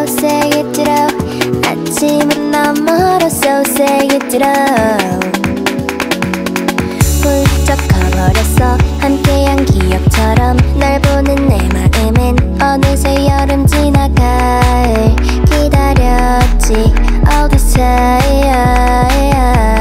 say it Ditto. 아침은 너무 멀었어 say it Ditto. 훌쩍 커버렸어 함께한 기억처럼 날 보는 내 마음은 어느새 여름 지나갈 기다렸지 all this time.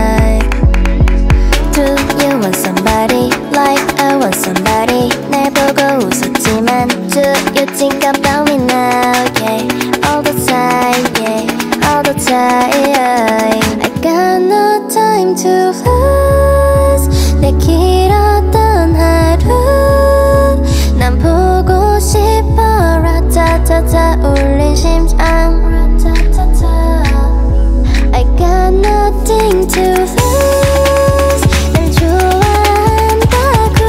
Do you want somebody like I want somebody. 날 보고 웃었지만 Do you think about me now? Yeah, all the time, yeah, all the time. I got no time to lose. 내 길었던 하루 난 보고 싶어. 라타타타 울린 심장. I got nothing to lose. 날 좋아한다고.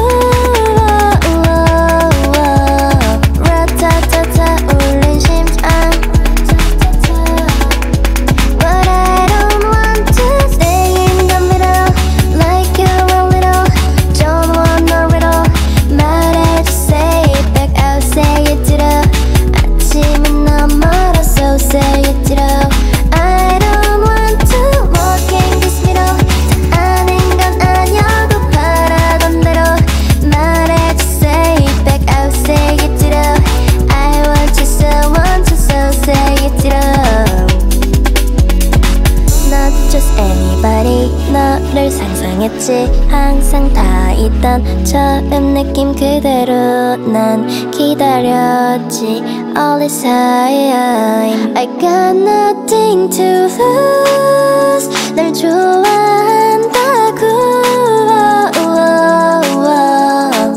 라타타타 울린 심장. But I don't want to stay in the middle like you're a little. Don't want no riddle. 말해줘 say it back out say it Ditto. 아침은 너무 멀었어 say it Ditto. I don't want to walk in this middle. 다 아는 건 아니어도 바라던 대로 말해줘 say it back out say it Ditto. I want you so say it Ditto. Not just anybody. 너를 상상했지. 항상 다 있던 처음 느낌 그대로 난 기다렸지 all this time. I got nothing to lose. 날 좋아한다고.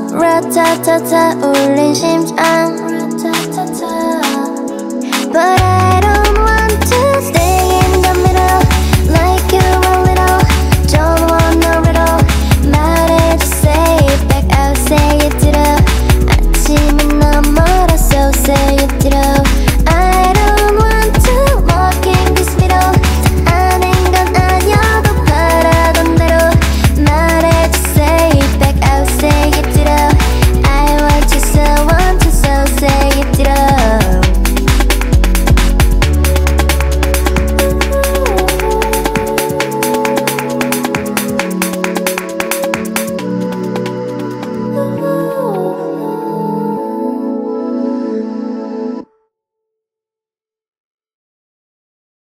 라타타타 울린 심장. But